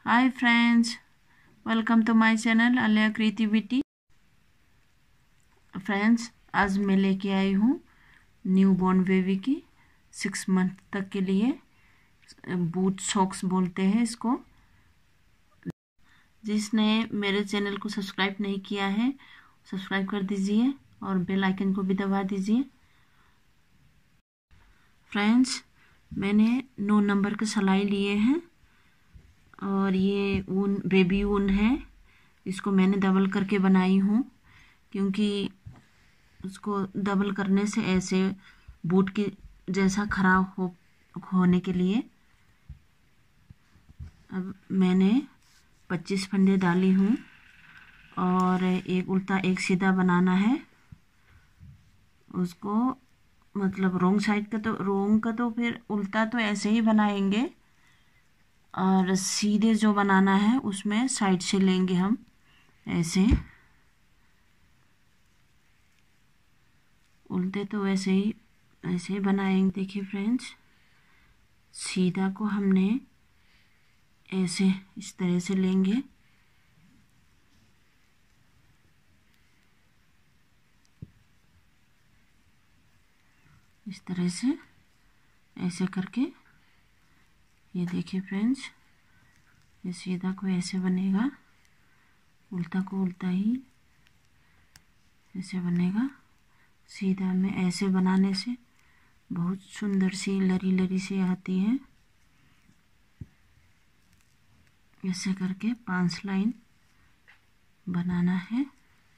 Hi friends, welcome to my channel Aliya creativity. Friends, आज मैं लेके आई हूँ न्यू बॉर्न बेबी की 6 मंथ तक के लिए बूट सॉक्स बोलते हैं इसको। जिसने मेरे चैनल को सब्सक्राइब नहीं किया है सब्सक्राइब कर दीजिए और बेल आइकन को भी दबा दीजिए। फ्रेंड्स, मैंने 9 नंबर के सिलाई लिए हैं और ये ऊन बेबी ऊन है। इसको मैंने डबल करके बनाई हूँ क्योंकि उसको डबल करने से ऐसे बूट की जैसा खराब होने के लिए। अब मैंने 25 फंदे डाली हूँ और एक उल्टा एक सीधा बनाना है उसको। मतलब रोंग साइड का तो फिर उल्टा तो ऐसे ही बनाएंगे और सीधे जो बनाना है उसमें साइड से लेंगे हम ऐसे। उल्टे तो ऐसे ही बनाएंगे। देखिए फ्रेंड्स, सीधा को हमने ऐसे इस तरह से लेंगे। इस तरह से ऐसे करके ये देखिए फ्रेंड्स, ये सीधा को ऐसे बनेगा, उल्टा को उल्टा ही ऐसे बनेगा। सीधा में ऐसे बनाने से बहुत सुंदर सी लरी लरी सी आती है। ऐसे करके 5 लाइन बनाना है।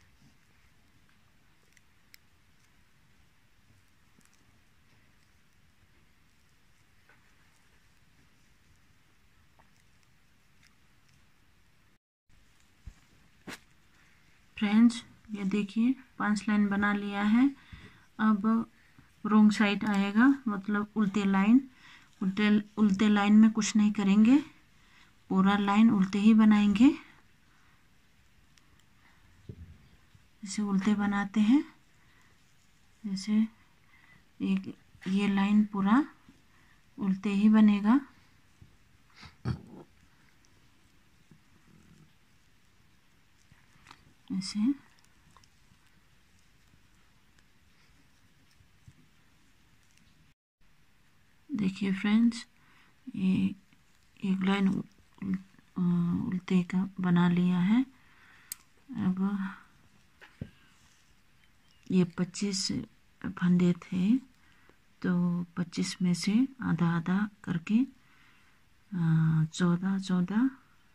फ्रेंड्स, ये देखिए 5 लाइन बना लिया है। अब रोंग साइड आएगा, मतलब उल्टे लाइन। उल्टे लाइन में कुछ नहीं करेंगे, पूरा लाइन उल्टे ही बनाएंगे। जैसे उल्टे बनाते हैं जैसे एक ये लाइन पूरा उल्टे ही बनेगा। ऐसे देखिए फ्रेंड्स, ये एक लाइन उल्टे का बना लिया है। अब ये 25 फंदे थे तो 25 में से आधा आधा करके 14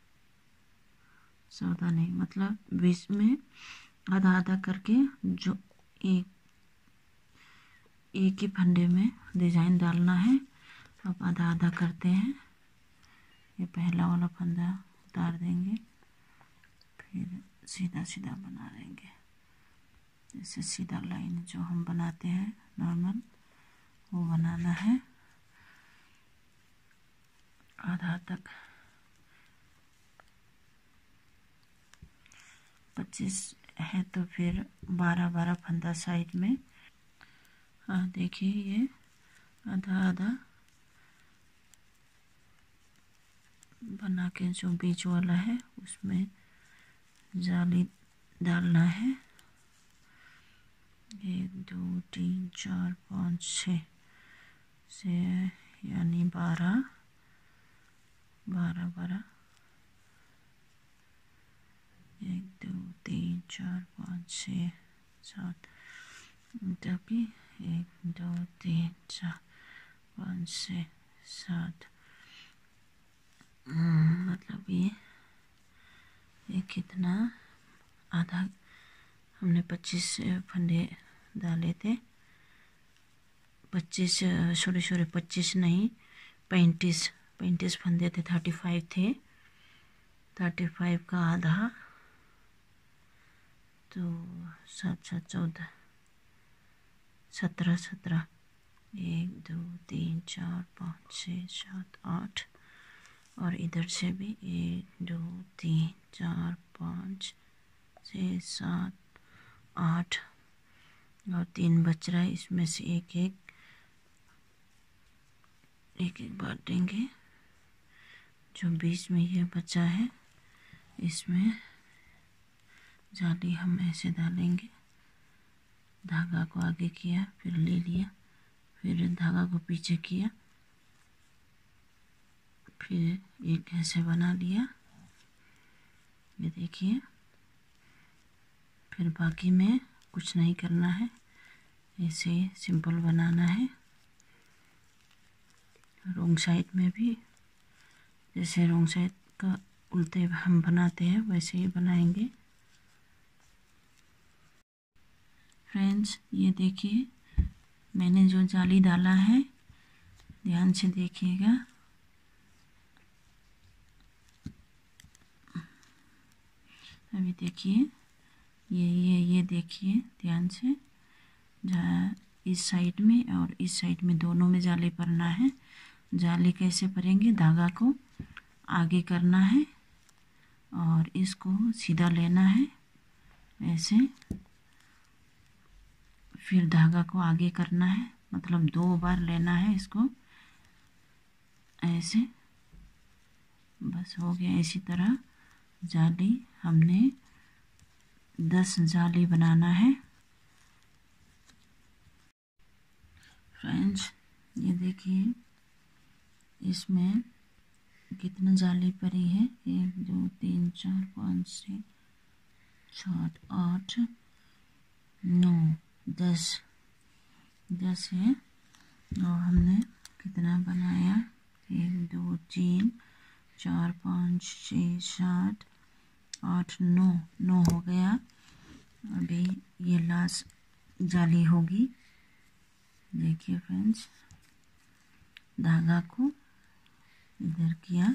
नहीं, मतलब 20 में आधा आधा करके जो एक ही फंदे में डिजाइन डालना है। अब आधा आधा करते हैं। ये पहला वाला फंदा उतार देंगे, फिर सीधा सीधा बना देंगे। जैसे सीधा लाइन जो हम बनाते हैं नॉर्मल, वो बनाना है आधा तक। 25 है तो फिर 12 फंदा साइड में। हाँ देखिए, ये आधा आधा बना के जो बीच वाला है उसमें जाली डालना है। 1 2 3 4 5 6 से यानी 12 1 2 3 4 5 6 7 तभी 1 2 3 4 5 6 7 मतलब ये कितना आधा हमने 25 फंदे डाले थे। 25 सॉरी 25 नहीं, 35 फंदे थे। 35 थे, 35 का आधा तो 7 7 14 17 1 2 3 4 5 6 7 8 और इधर से भी 1 2 3 4 5 6 7 8 और 3 बच रहा है। इसमें से एक बार देंगे जो बीच में ये बचा है इसमें जाली हम ऐसे डालेंगे। धागा को आगे किया, फिर ले लिया, फिर धागा को पीछे किया, फिर एक ऐसे बना लिया, ये देखिए। फिर बाकी में कुछ नहीं करना है, ऐसे सिंपल बनाना है। रोंग साइड में भी जैसे रोंग साइड का उल्टे हम बनाते हैं वैसे ही बनाएंगे। फ्रेंड्स ये देखिए मैंने जो जाली डाला है, ध्यान से देखिएगा। अभी देखिए ये देखिए ध्यान से, जहाँ इस साइड में और इस साइड में दोनों में जाली भरना है। जाली कैसे भरेंगे, धागा को आगे करना है और इसको सीधा लेना है ऐसे, फिर धागा को आगे करना है, मतलब 2 बार लेना है इसको ऐसे। बस हो गया। इसी तरह जाली हमने 10 जाली बनाना है। फ्रेंड्स ये देखिए इसमें कितना जाली पड़ी है, 1 2 3 4 5 6 7 8 9 10 है। और हमने कितना बनाया, 1 2 3 4 5 6 7 8 9 हो गया। अभी ये लास्ट जाली होगी। देखिए फ्रेंड्स, धागा को इधर किया,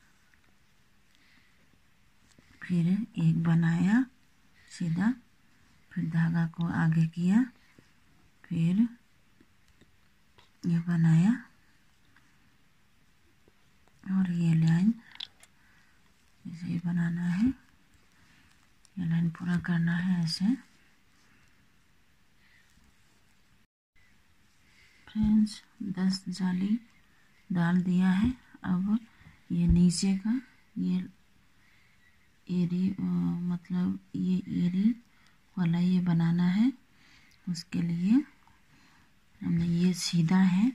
फिर एक बनाया सीधा, फिर धागा को आगे किया, फिर ये बनाया और ये लाइन ऐसे ही बनाना है। ये लाइन पूरा करना है ऐसे। फ्रेंड्स 10 जाली डाल दिया है। अब ये नीचे का ये एरी मतलब ये एरी वाला ये बनाना है। उसके लिए हमने ये सीधा है,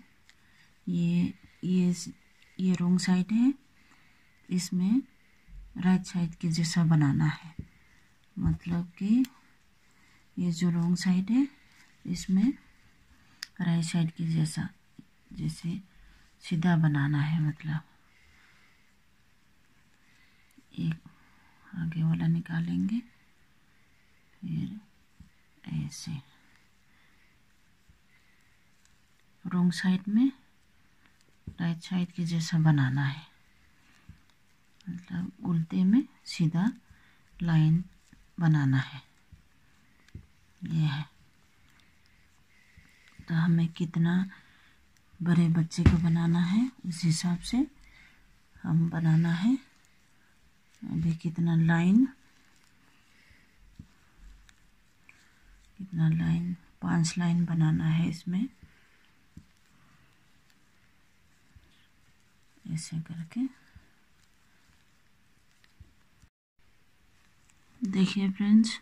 ये रोंग साइड है, इसमें राइट साइड के जैसा बनाना है। मतलब कि ये जो रोंग साइड है इसमें राइट साइड के जैसा जैसे सीधा बनाना है। मतलब एक आगे वाला निकालेंगे, फिर ऐसे रोंग साइड में राइट साइड के जैसा बनाना है। मतलब उल्टे में सीधा लाइन बनाना है। ये है। तो हमें कितना बड़े बच्चे को बनाना है उस हिसाब से हम बनाना है। अभी कितना लाइन 5 लाइन बनाना है इसमें, ऐसे करके। देखिए फ्रेंड्स,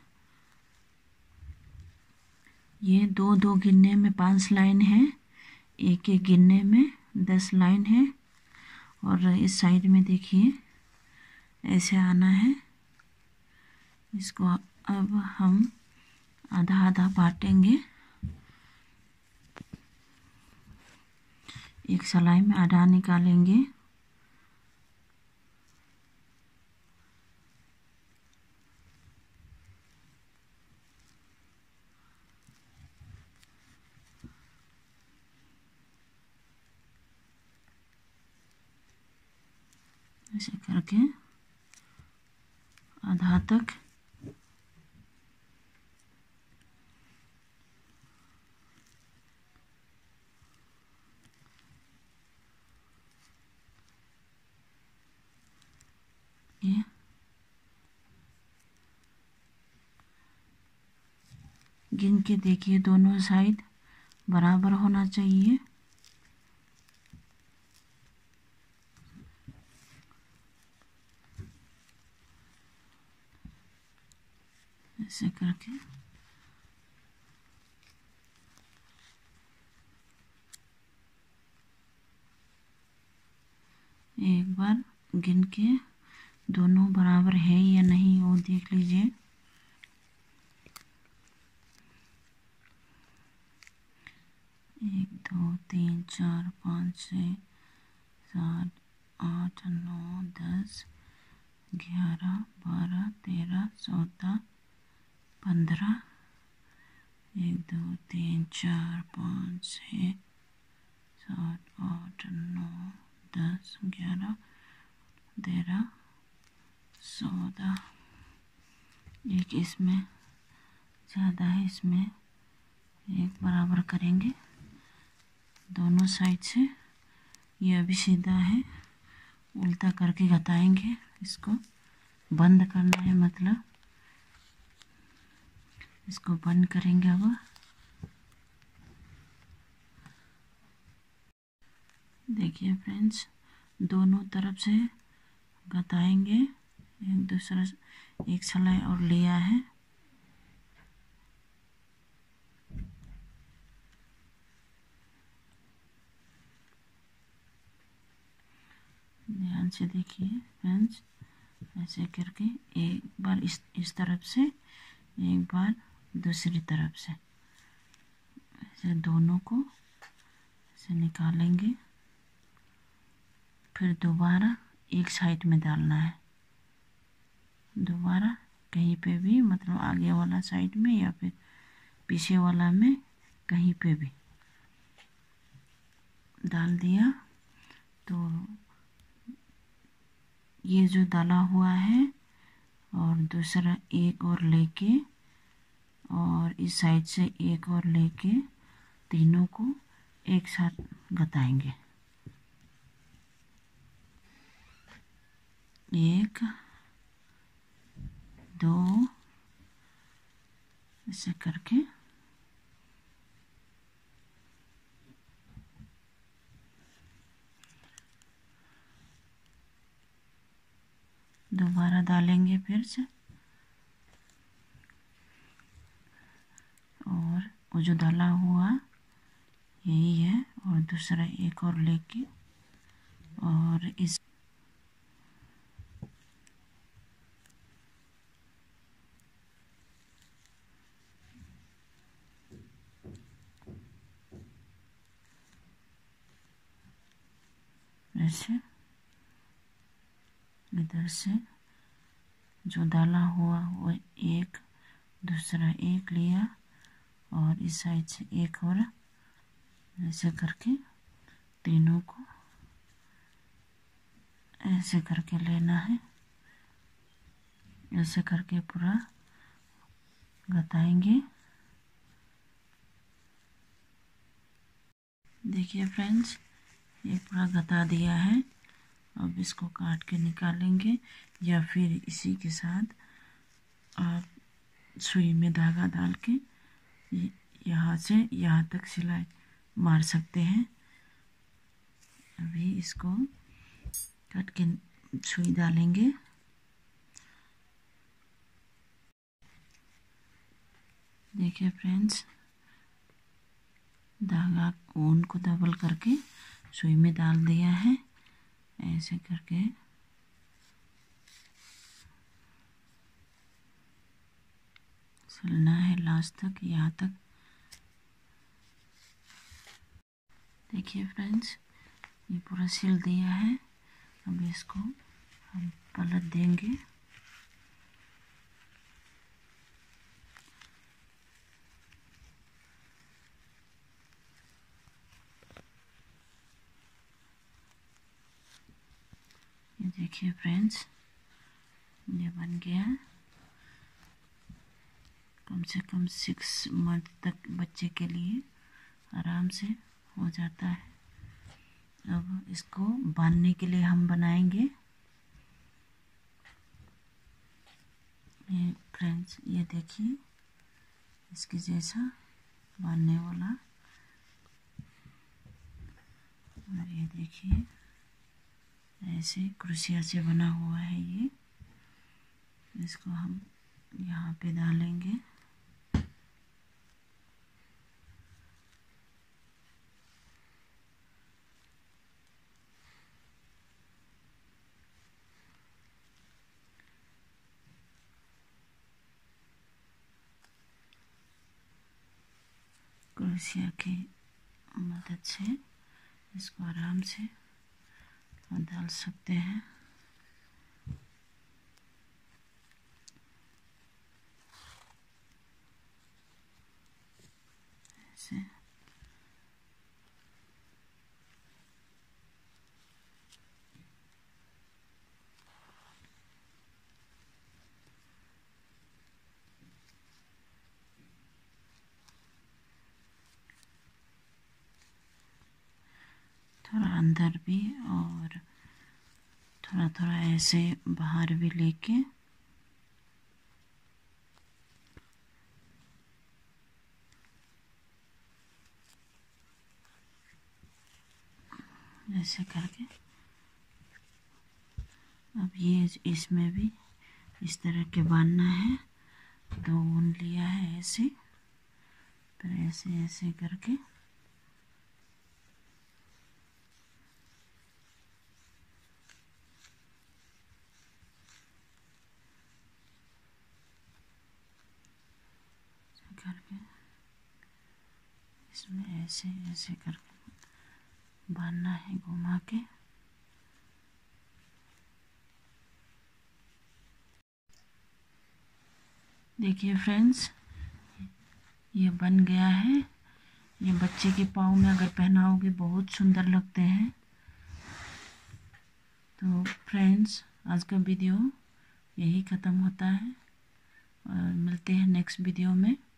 ये 2 गिनने में 5 लाइन है, एक गिनने में 10 लाइन है। और इस साइड में देखिए ऐसे आना है। इसको अब हम आधा आधा बांटेंगे। एक सिलाई में आधा निकालेंगे, ऐसे करके आधा तक ये गिन के देखिए, दोनों साइड बराबर होना चाहिए। ऐसे करके एक बार गिन के दोनों बराबर है या नहीं वो देख लीजिए। एक, दो, तीन, चार, 5, 6, 7, 8, 9, 10, 11, 12, 13, 14, 15, 1, 2, 3, 4, 5, 6, 7, 8, 9, 10, 11, 13, 14। एक इसमें ज़्यादा है, इसमें एक बराबर करेंगे दोनों साइड से। ये अभी सीधा है, उल्टा करके घटाएंगे। इसको बंद करना है, मतलब इसको बंद करेंगे। अब देखिए फ्रेंड्स, दोनों तरफ से घटाएंगे। एक दूसरा एक सिलाई और लिया है। ध्यान से देखिए फ्रेंड्स, ऐसे करके एक बार इस तरफ से, एक बार दूसरी तरफ से, ऐसे दोनों को ऐसे निकालेंगे। फिर दोबारा एक साइड में डालना है, दोबारा कहीं पे भी, मतलब आगे वाला साइड में या फिर पीछे वाला में, कहीं पे भी डाल दिया। तो ये जो डाला हुआ है और दूसरा एक और लेके और इस साइड से एक और लेके तीनों को एक साथ घटाएंगे। 1, 2, ऐसे करके दोबारा डालेंगे फिर से, और वो जो डाला हुआ यही है, और दूसरा एक और लेके और इस ऐसे इधर से जो डाला हुआ वो एक, दूसरा एक लिया और इस साइड से एक और, ऐसे करके तीनों को ऐसे करके लेना है। ऐसे करके पूरा घटाएंगे। देखिए फ्रेंड्स, ये पूरा घटा दिया है। अब इसको काट के निकालेंगे, या फिर इसी के साथ आप सुई में धागा डाल के यहाँ से यहाँ तक सिलाई मार सकते हैं। अभी इसको काट के सुई डालेंगे। देखिए फ्रेंड्स, धागा ऊन को डबल करके सुई में डाल दिया है। ऐसे करके सिलना है लास्ट तक, यहाँ तक। देखिए फ्रेंड्स, ये पूरा सिल दिया है। अब इसको हम पलट देंगे। ये देखिए फ्रेंड्स, ये बन गया। कम से कम 6 मंथ तक बच्चे के लिए आराम से हो जाता है। अब इसको बांधने के लिए हम बनाएंगे। ये फ्रेंड्स, ये देखिए, इसके जैसा बांधने वाला। और ये देखिए, ऐसे क्रोशिया से बना हुआ है ये। इसको हम यहाँ पे डालेंगे। क्रोशिया की मदद से इसको आराम से डाल सकते हैं। ऐसे थोड़ा अंदर भी और थोड़ा थोड़ा ऐसे बाहर भी लेके ऐसे करके अब ये इसमें भी इस तरह के बांधना है। दो ऊन लिया है ऐसे, फिर ऐसे ऐसे करके इसमें ऐसे ऐसे करके बांधना है घुमा के। देखिए फ्रेंड्स, ये बन गया है। ये बच्चे के पाँव में अगर पहनाओगे बहुत सुंदर लगते हैं। तो फ्रेंड्स, आज का वीडियो यही ख़त्म होता है और मिलते हैं नेक्स्ट वीडियो में।